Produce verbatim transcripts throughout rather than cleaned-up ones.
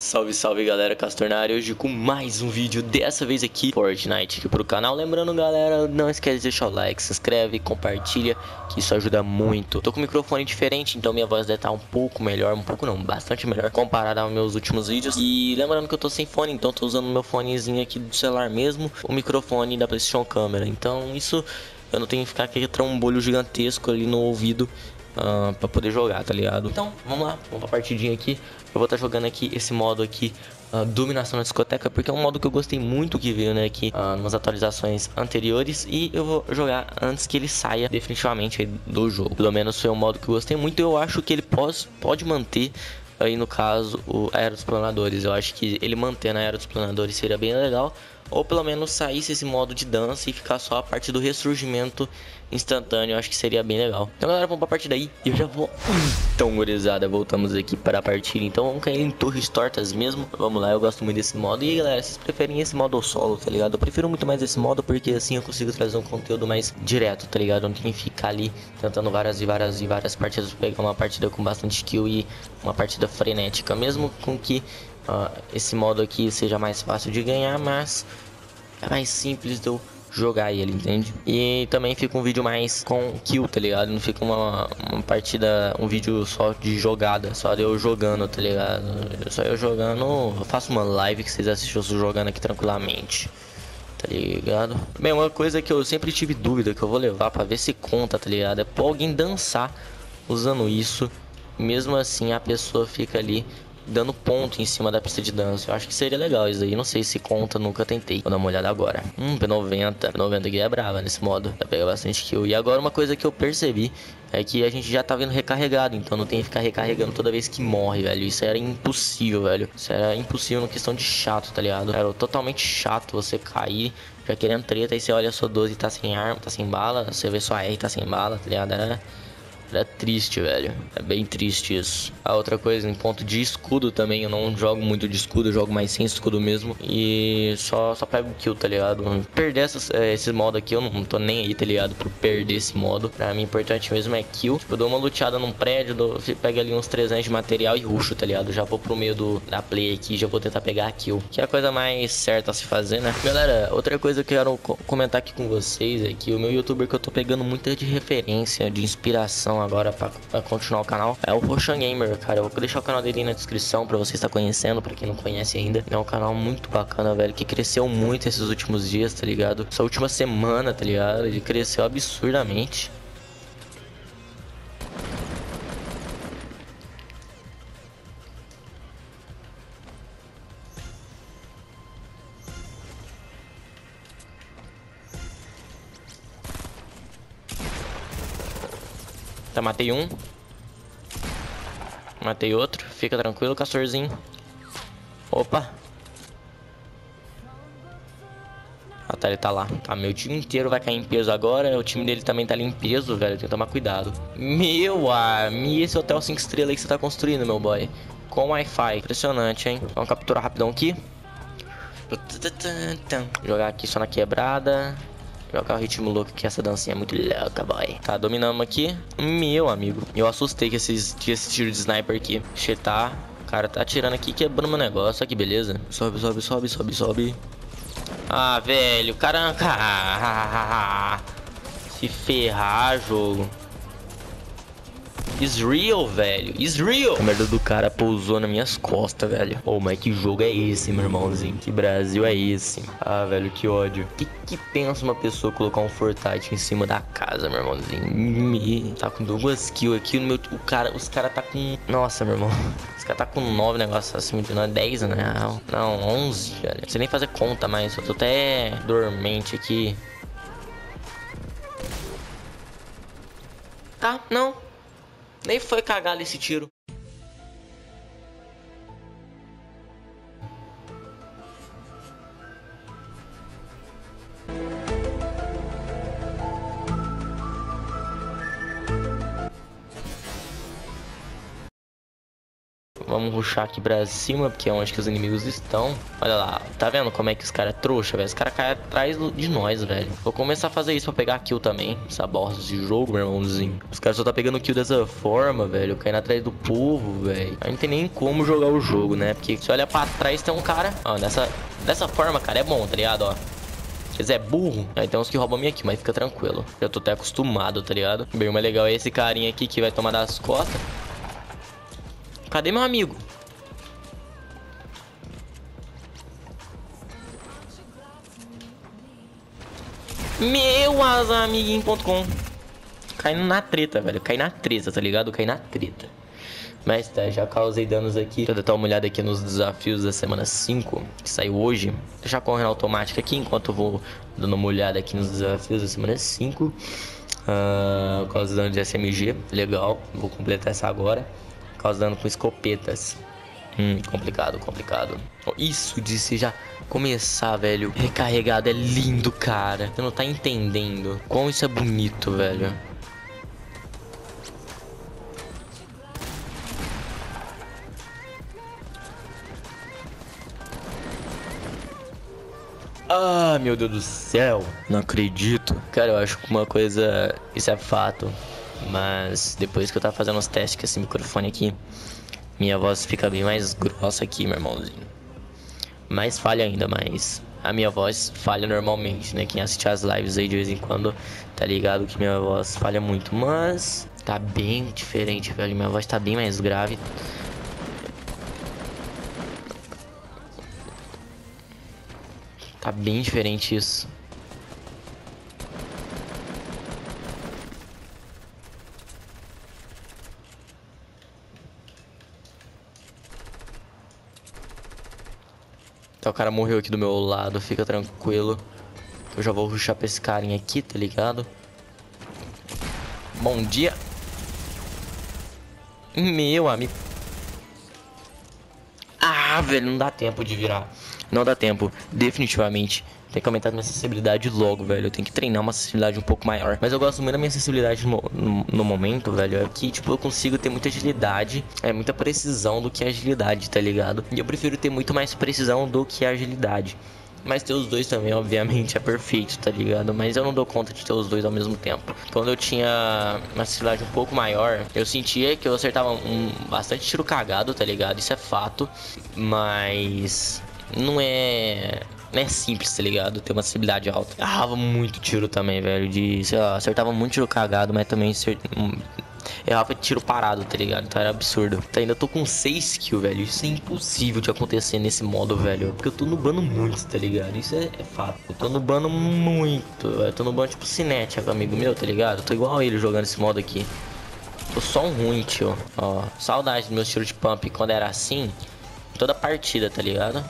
Salve, salve galera, Castor na área, hoje com mais um vídeo, dessa vez aqui Fortnite aqui pro canal. Lembrando galera, não esquece de deixar o like, se inscreve, compartilha, que isso ajuda muito. Tô com um microfone diferente, então minha voz deve estar um pouco melhor, um pouco não, bastante melhor comparado aos meus últimos vídeos. E lembrando que eu tô sem fone, então tô usando meu fonezinho aqui do celular mesmo, o microfone da PlayStation Câmera. Então isso, eu não tenho que ficar com aquele trambolho gigantesco ali no ouvido Uh, pra poder jogar, tá ligado? Então, vamos lá, vamos pra partidinha aqui. Eu vou estar tá jogando aqui esse modo aqui, uh, Dominação na Discoteca, porque é um modo que eu gostei muito, que veio, né, aqui uh, nas atualizações anteriores. E eu vou jogar antes que ele saia definitivamente do jogo. Pelo menos foi um modo que eu gostei muito e eu acho que ele pode, pode manter aí, no caso, o Era dos Planadores. Eu acho que ele mantendo a Era dos Planadores seria bem legal. Ou pelo menos saísse esse modo de dança e ficar só a parte do ressurgimento instantâneo. Eu acho que seria bem legal. Então galera, vamos pra partida aí. E eu já vou... Então gurizada, voltamos aqui para a partida. Então vamos cair em torres tortas mesmo. Vamos lá, eu gosto muito desse modo. E aí galera, vocês preferem esse modo ou solo, tá ligado? Eu prefiro muito mais esse modo, porque assim eu consigo trazer um conteúdo mais direto, tá ligado? Não tem que ficar ali tentando várias e várias e várias partidas, pegar uma partida com bastante skill e uma partida frenética. Mesmo com que Uh, esse modo aqui seja mais fácil de ganhar, mas é mais simples de eu jogar ele, entende? E também fica um vídeo mais com kill, tá ligado? Não fica uma, uma partida, um vídeo só de jogada, só de eu jogando, tá ligado? Só eu jogando, eu faço uma live que vocês assistem eu jogando aqui tranquilamente, tá ligado? Bem, uma coisa que eu sempre tive dúvida, que eu vou levar pra ver se conta, tá ligado? É pra alguém dançar usando isso, mesmo assim a pessoa fica ali dando ponto em cima da pista de dança. Eu acho que seria legal isso aí. Não sei se conta, nunca tentei. Vou dar uma olhada agora. Hum, P noventa. P noventa aqui é brava nesse modo. Vai pegar bastante kill. E agora uma coisa que eu percebi é que a gente já tá vendo recarregado. Então não tem que ficar recarregando toda vez que morre, velho. Isso era impossível, velho. Isso era impossível na questão de chato, tá ligado? Era totalmente chato você cair já querendo treta. Aí você olha a sua doze e tá sem arma, tá sem bala. Você vê sua R tá sem bala, tá ligado? Era... Era triste, velho. É bem triste isso. A outra coisa, em ponto de escudo também, eu não jogo muito de escudo, eu jogo mais sem escudo mesmo. E só, só pego kill, tá ligado? Perder essas, é, esses modos aqui, eu não tô nem aí, tá ligado? Por perder esse modo. Pra mim, o importante mesmo é kill. Tipo, eu dou uma luteada num prédio, dou, pego ali uns trezentos de material e rusho, tá ligado? Já vou pro meio do, da play aqui, já vou tentar pegar a kill. Que é a coisa mais certa a se fazer, né? Galera, outra coisa que eu quero comentar aqui com vocês é que o meu youtuber que eu tô pegando muita de referência, de inspiração agora pra, pra continuar o canal é o Roshan Gamer, cara. Eu vou deixar o canal dele aí na descrição pra você estar conhecendo, pra quem não conhece ainda. É um canal muito bacana, velho, que cresceu muito esses últimos dias, tá ligado? Essa última semana, tá ligado? Ele cresceu absurdamente. Tá, matei um. Matei outro. Fica tranquilo, Castorzinho. Opa. Ah, tá, ele tá lá. Tá, meu time inteiro vai cair em peso agora. O time dele também tá ali em peso, velho. Tem que tomar cuidado. Meu amigo, esse hotel cinco estrelas aí que você tá construindo, meu boy. Com Wi-Fi. Impressionante, hein? Vamos capturar rapidão aqui. Jogar aqui só na quebrada. Jogar o ritmo louco, que essa dancinha é muito louca, boy. Tá, dominamos aqui. Meu amigo, eu assustei com esses, com esse tiro de sniper aqui. Chetar. O cara tá atirando aqui, quebrando meu negócio. Olha que beleza. Sobe, sobe, sobe, sobe, sobe. Ah, velho, caramba. Se ferrar, jogo. Is real, velho. Is real. A merda do cara pousou nas minhas costas, velho. Ô, oh, mas que jogo é esse, meu irmãozinho? Que Brasil é esse? Ah, velho, que ódio. O que, que pensa uma pessoa colocar um Fortnite em cima da casa, meu irmãozinho? Me... Tá com duas kills aqui. No meu... o cara... Os caras tá com... Nossa, meu irmão. Os caras tá com nove negócios assim, não é dez, né? Não, onze, velho. Não sei nem fazer conta mais. Eu tô até dormente aqui. Tá, não. Nem foi cagado esse tiro. Vamos rushar aqui pra cima, porque é onde que os inimigos estão. Olha lá, tá vendo como é que os caras é trouxa, velho? Os caras caem atrás de nós, velho. Vou começar a fazer isso pra pegar kill também. Essa bosta de jogo, meu irmãozinho. Os caras só tá pegando kill dessa forma, velho. Caindo atrás do povo, velho. Aí não tem nem como jogar o jogo, né? Porque se olha pra trás tem um cara... Ó, dessa, dessa forma, cara, é bom, tá ligado? Ó. Eles é burro, aí tem uns que roubam minha aqui, mas fica tranquilo. Já tô até acostumado, tá ligado? Bem, o mais legal é esse carinha aqui que vai tomar das costas. Cadê meu amigo? Meu asamiguinho ponto com. Caindo na treta, velho. Cai na treta, tá ligado? Cai na treta. Mas tá, já causei danos aqui. Deixa eu dar uma olhada aqui nos desafios da semana cinco, que saiu hoje. Deixar correndo automática aqui, enquanto eu vou dando uma olhada aqui nos desafios da semana cinco. Uh, causa dano de S M G, legal. Vou completar essa agora. Causa dano com escopetas. Hum, complicado, complicado. Oh, isso de se já começar, velho, recarregado é lindo, cara. Você não tá entendendo como isso é bonito, velho. Ah, meu Deus do céu. Não acredito. Cara, eu acho que uma coisa... Isso é fato. Mas depois que eu tava fazendo os testes com esse microfone aqui, minha voz fica bem mais grossa aqui, meu irmãozinho. Mais falha ainda, mas... A minha voz falha normalmente, né? Quem assiste as lives aí de vez em quando tá ligado que minha voz falha muito. Mas... Tá bem diferente, velho. Minha voz tá bem mais grave. Tá bem diferente isso. Então o cara morreu aqui do meu lado, fica tranquilo. Eu já vou rushar pra esse carinha aqui, tá ligado? Bom dia. Meu amigo. Ah, velho, não dá tempo de virar. Não dá tempo, definitivamente. Tem que aumentar minha acessibilidade logo, velho. Eu tenho que treinar uma acessibilidade um pouco maior. Mas eu gosto muito da minha acessibilidade no, no, no momento, velho. É que, tipo, eu consigo ter muita agilidade. É muita precisão do que agilidade, tá ligado? E eu prefiro ter muito mais precisão do que agilidade. Mas ter os dois também, obviamente, é perfeito, tá ligado? Mas eu não dou conta de ter os dois ao mesmo tempo. Quando eu tinha uma acessibilidade um pouco maior, eu sentia que eu acertava um, bastante tiro cagado, tá ligado? Isso é fato. Mas não é... Não é simples, tá ligado? Ter uma acessibilidade alta. Errava muito tiro também, velho. De, sei lá, acertava muito tiro cagado, mas também acert... errava tiro parado, tá ligado? Então era absurdo. Tá, ainda tô com seis kills, velho. Isso é impossível de acontecer nesse modo, velho. Porque eu tô nubando muito, tá ligado? Isso é, é fato. Eu tô nubando muito. Eu tô nubando tipo cinética, amigo meu, tá ligado? Eu tô igual a ele jogando esse modo aqui. Tô só um ruim, tio. Ó, saudade dos meus tiros de pump quando era assim. Toda partida, tá ligado?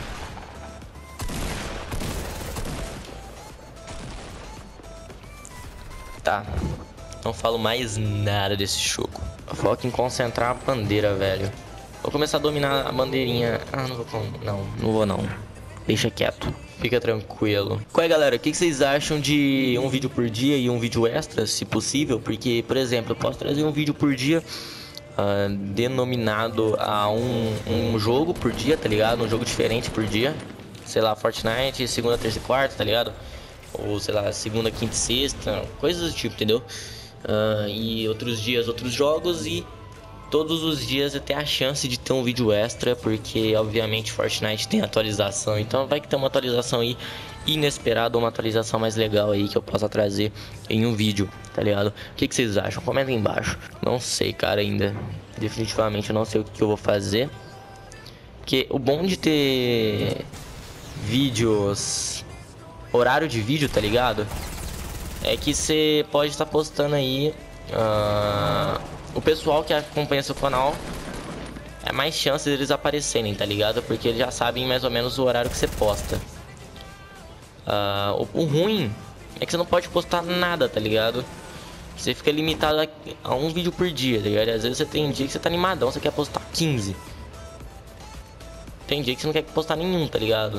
Tá, não falo mais nada desse jogo. Foco em concentrar a bandeira, velho. Vou começar a dominar a bandeirinha. Ah, não vou, não, não vou não. Deixa quieto, fica tranquilo. Qual é, galera? O que vocês acham de um vídeo por dia e um vídeo extra, se possível? Porque, por exemplo, eu posso trazer um vídeo por dia uh, denominado a um, um jogo por dia, tá ligado? Um jogo diferente por dia. Sei lá, Fortnite, segunda, terça e quarta, tá ligado? Ou sei lá, segunda, quinta e sexta, coisas do tipo, entendeu? Uh, e outros dias, outros jogos. E todos os dias eu tenho a chance de ter um vídeo extra, porque obviamente Fortnite tem atualização. Então vai que tem uma atualização aí inesperada, uma atualização mais legal aí que eu possa trazer em um vídeo, tá ligado? O que, que vocês acham? Comenta aí embaixo. Não sei, cara, ainda. Definitivamente eu não sei o que eu vou fazer. Porque o bom de ter vídeos... horário de vídeo, tá ligado? É que você pode estar postando aí uh, o pessoal que acompanha seu canal, é mais chance deles aparecerem, tá ligado? Porque eles já sabem mais ou menos o horário que você posta. uh, o, o ruim é que você não pode postar nada, tá ligado? Você fica limitado a, a um vídeo por dia, tá ligado? Às vezes você tem dia que você tá animadão, você quer postar quinze. Tem dia que você não quer postar nenhum, tá ligado?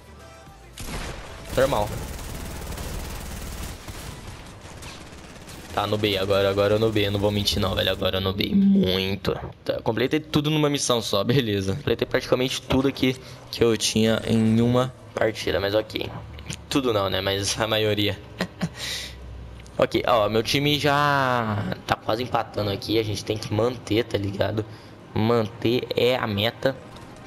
Normal. Tá, no B, agora, agora eu no B, não vou mentir não, velho, agora eu no B muito. Tá, completei tudo numa missão só, beleza. Completei praticamente tudo aqui que eu tinha em uma partida, mas ok. Tudo não, né, mas a maioria. Ok, ó, meu time já tá quase empatando aqui, a gente tem que manter, tá ligado? Manter é a meta.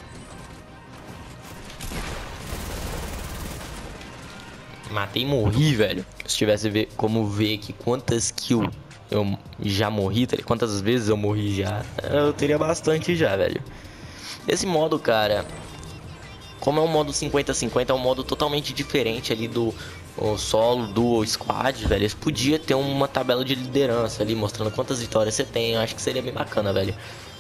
Matei e morri, velho. Se tivesse ver como ver aqui quantas kills eu já morri, tá ligado? Quantas vezes eu morri já, eu teria bastante já, velho. Esse modo, cara, como é um modo cinquenta cinquenta, é um modo totalmente diferente ali do o solo, duo, squad, velho. Eles podiam ter uma tabela de liderança ali, mostrando quantas vitórias você tem. Eu acho que seria bem bacana, velho.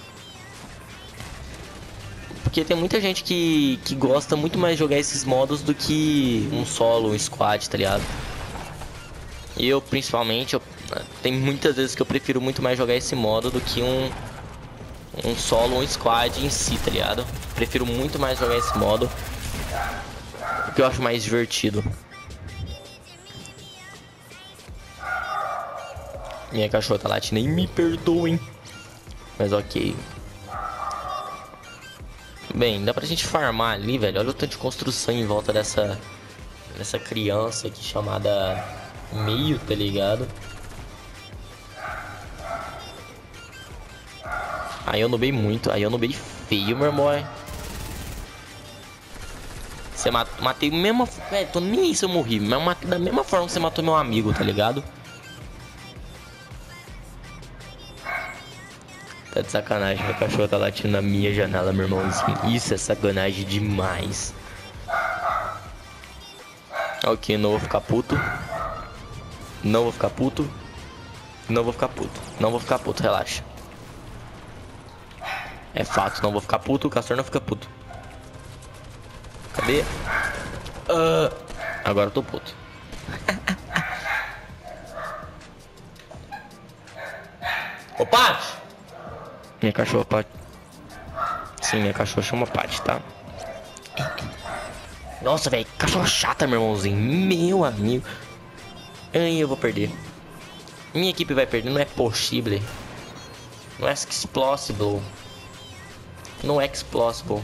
Porque tem muita gente que, que gosta muito mais de jogar esses modos do que um solo, um squad, tá ligado? E eu, principalmente, eu, tem muitas vezes que eu prefiro muito mais jogar esse modo do que um, um solo, um squad em si, tá ligado? Prefiro muito mais jogar esse modo, porque eu acho mais divertido. Minha cachorra tá latindo e me perdoem. Mas ok. Bem, dá pra gente farmar ali, velho. Olha o tanto de construção em volta dessa dessa criança aqui chamada Meio, tá ligado? Aí eu nubei muito, aí eu nubei feio, meu irmão. Você mat matei mesmo, velho, tô nem isso eu morri, mas eu matei da mesma forma que você matou meu amigo, tá ligado? Tá de sacanagem, meu cachorro tá latindo na minha janela, meu irmãozinho. Isso é sacanagem demais. Ok, não vou ficar puto. Não vou ficar puto. Não vou ficar puto. Não vou ficar puto, relaxa. É fato, não vou ficar puto, o Castor não fica puto. Cadê? Uh, agora eu tô puto. Ô, Paty! Minha cachorra, Paty. Sim, minha cachorra chama Paty, tá? Nossa, velho, cachorra chata, meu irmãozinho. Meu amigo. Ai, eu vou perder. Minha equipe vai perder, não é possível. Não é explosible. Não é explosible.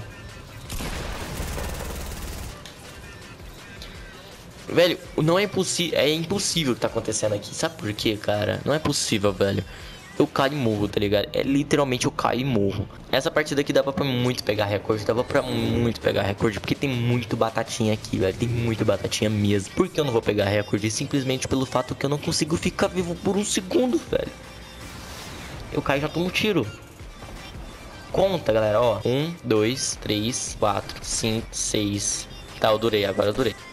Velho, não é impossível. É impossível o que tá acontecendo aqui. Sabe por quê, cara? Não é possível, velho. Eu caio e morro, tá ligado? É literalmente eu caio e morro. Essa partida aqui dava pra muito pegar recorde. Dava pra muito pegar recorde. Porque tem muito batatinha aqui, velho. Tem muito batatinha mesmo. Por que eu não vou pegar recorde? Simplesmente pelo fato que eu não consigo ficar vivo por um segundo, velho. Eu caio e já tomo um tiro. Conta, galera, ó. Um, dois, três, quatro, cinco, seis. Tá, eu durei, agora eu durei.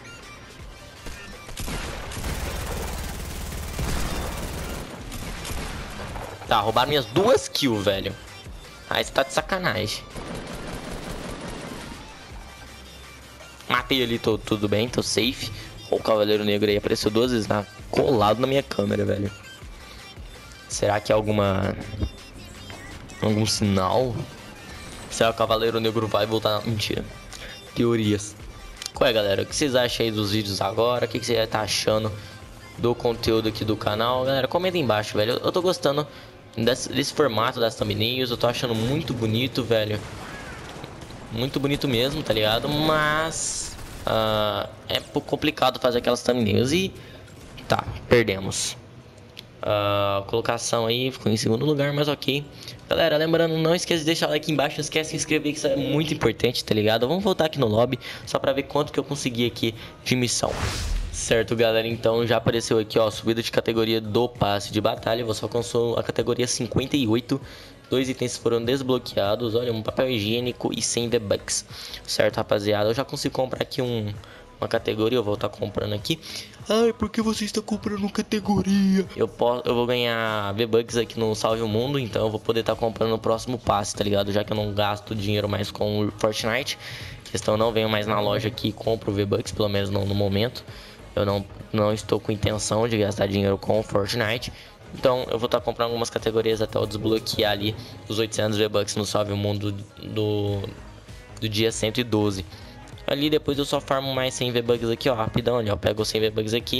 Tá, roubaram minhas duas kills, velho. Aí você tá de sacanagem. Matei ali, tô tudo bem, tô safe. O Cavaleiro Negro aí apareceu duas vezes na, colado na minha câmera, velho. Será que é alguma... algum sinal? Será que o Cavaleiro Negro vai voltar? Mentira. Teorias. Qual é, galera? O que vocês acham aí dos vídeos agora? O que você tá achando do conteúdo aqui do canal? Galera, comenta aí embaixo, velho. Eu tô gostando desse, desse formato das thumbnails. Eu tô achando muito bonito, velho. Muito bonito mesmo, tá ligado? Mas... Uh, é um pouco complicado fazer aquelas thumbnails. E... tá, perdemos. Uh, colocação aí ficou em segundo lugar, mas ok. Galera, lembrando, não esqueça de deixar o like embaixo. Não esquece de se inscrever, que isso é muito importante, tá ligado? Vamos voltar aqui no lobby só pra ver quanto que eu consegui aqui de missão. Certo, galera, então já apareceu aqui, ó, subida de categoria do passe de batalha. Você alcançou a categoria cinquenta e oito. Dois itens foram desbloqueados. Olha, um papel higiênico e cem V-Bucks. Certo, rapaziada, eu já consigo comprar aqui um... uma categoria, eu vou estar comprando aqui. Ai, por que você está comprando categoria? Eu, posso, eu vou ganhar V-Bucks aqui no Salve o Mundo, então eu vou poder estar comprando no próximo passe, tá ligado? Já que eu não gasto dinheiro mais com o Fortnite. Questão, não venho mais na loja aqui e compro V-Bucks, pelo menos não no momento. Eu não, não estou com intenção de gastar dinheiro com o Fortnite. Então eu vou estar comprando algumas categorias até eu desbloquear ali os oitocentos V-Bucks no Salve o Mundo do, do dia cento e doze. Ali depois eu só farmo mais cem V-Bucks aqui, ó, rapidão ali, ó, pego os cem V-Bucks aqui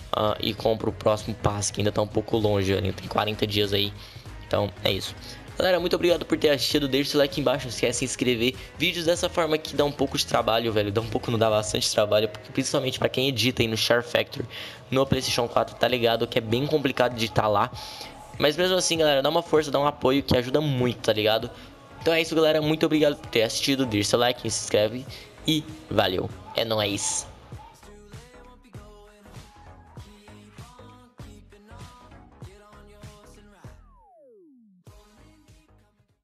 uh, e compro o próximo passe, que ainda tá um pouco longe, ainda tem quarenta dias aí. Então é isso. Galera, muito obrigado por ter assistido, deixa o seu like embaixo, não esquece de se inscrever. Vídeos dessa forma aqui dá um pouco de trabalho, velho, dá um pouco, não dá bastante trabalho, porque principalmente pra quem edita aí no Share Factory, no PlayStation quatro, tá ligado que é bem complicado de editar lá. Mas mesmo assim, galera, dá uma força, dá um apoio que ajuda muito, tá ligado? Então é isso, galera, muito obrigado por ter assistido, deixa o seu like, se inscreve e valeu, é nóis!